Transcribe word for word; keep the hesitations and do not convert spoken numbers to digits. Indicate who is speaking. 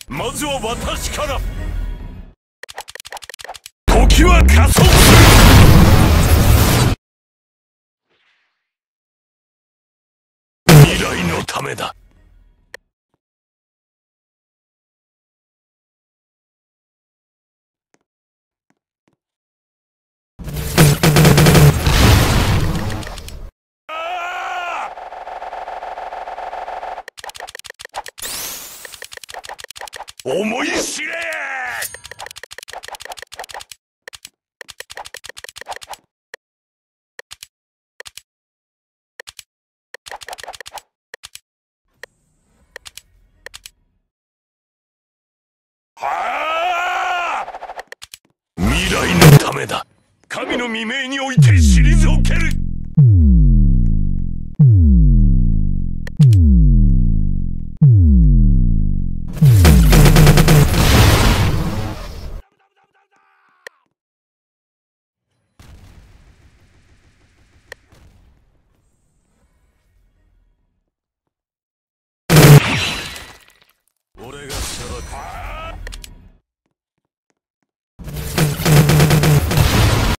Speaker 1: まずは私から。時は加速する。未来のためだ。思い知れ。はあ、未来のためだ。神の未明において退ける。俺が裁く。